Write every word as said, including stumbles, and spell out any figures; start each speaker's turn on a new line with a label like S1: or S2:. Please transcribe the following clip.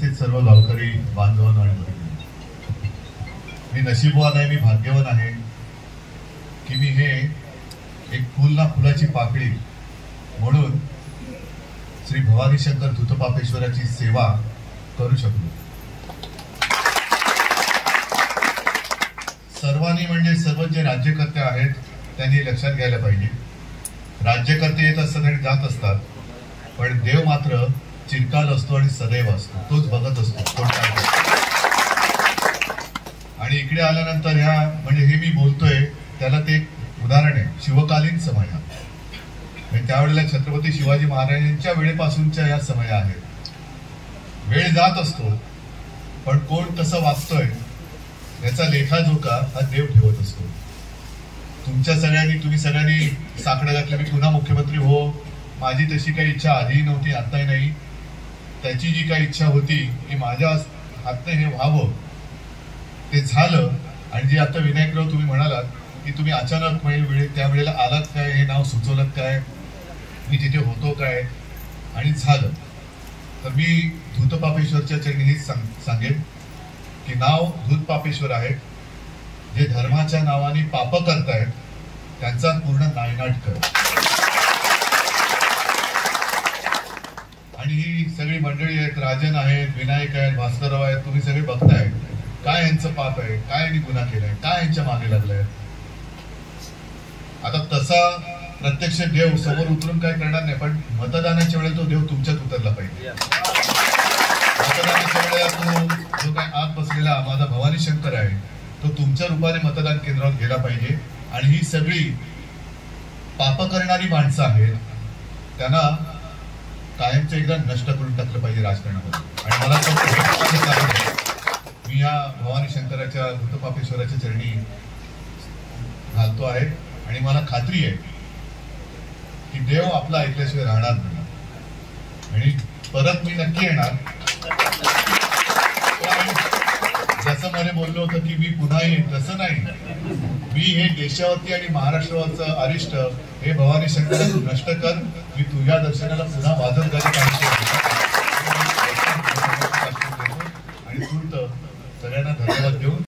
S1: उपस्थित सर्व गावकरी बांधवांनो आणि भगिनींनो, मी नशीबवान आहे, मी भाग्यवान आहे की मी हे एक फुल ना फुलाची पाकळी म्हणून श्री भवानी शंकर धूतपापेश्वराची सेवा करू शकलो. सर्वांनी म्हणजे सर्व जे राज्यकर्ते आहेत त्यांनी लक्षात घ्यायला पाहिजे, राज्यकर्ते येत असतात आणि जात असतात, पण देव मात्र चिरकाल असतो आणि सदैव असतो, तोच बघत असतो कोण काय करतो. आणि इकडे आल्यानंतर ह्या म्हणजे हे मी बोलतोय त्याला ते एक उदाहरण आहे, शिवकालीन समय म्हणजे त्यावेळेला छत्रपती शिवाजी महाराजांच्या वेळेपासूनच्या या समय आहेत. वेळ जात असतो पण कोण कसं वागतोय याचा लेखाजोखा हा देव ठेवत असतो. तुमच्या सगळ्यांनी तुम्ही सगळ्यांनी साकडं घातलं मी पुन्हा मुख्यमंत्री हो, माझी तशी काही इच्छा आधीही नव्हती आताही नाही. त्याची जी काही इच्छा होती की माझ्या हातने हे व्हावं ते झालं. आणि जे आता विनायकराव तुम्ही म्हणालात की तुम्ही अचानक वेळे त्यावेळेला आलात काय, हे नाव सुचवलं काय, मी तिथे होतो काय आणि झालं. तर मी धूतपापेश्वरच्या चरणी हेच सांगेन की नाव धूतपापेश्वर आहे, जे धर्माच्या नावाने पाप करतायत त्यांचा पूर्ण नायनाट कर. आणि ही सगळी मंडळी आहेत, राजन आहेत, विनायक आहेत, भास्करराव आहेत, तुम्ही सगळे बघताय काय यांचं पाप आहे, काय यांनी गुन्हा केलाय, काय यांच्या मागे लागलाय. आता तसा प्रत्यक्ष देव समोर उतरून काय करणार नाही, पण मतदानाच्या वेळेला तो देव तुमच्यात उतरला पाहिजे. मतदानाच्या वेळेला तो जो काय आत बसलेला माझा भवानी शंकर आहे तो तुमच्या रूपाने मतदान केंद्रावर गेला पाहिजे. आणि ही सगळी पाप करणारी माणसं आहेत, त्यांना कायमचं एकदा नष्ट करून टाकलं पाहिजे राजकारणामध्ये. आणि मला मी या भवानी शंकराच्या धूतपापेश्वराच्या चरणी घालतो आहे आणि मला खात्री आहे की देव आपला ऐकल्याशिवाय राहणार नाही आणि परत मी नक्की येणार. जसं मला बोललो होतं की मी पुन्हा येईन, तसं नाही. मी हे देशावरती आणि महाराष्ट्रावरचं अरिष्ट हे भवानी शंकरा तू नष्ट कर, मी तुझ्या दर्शनाला पुन्हा वाजत गाजत आणि तूर्त सगळ्यांना धन्यवाद देऊन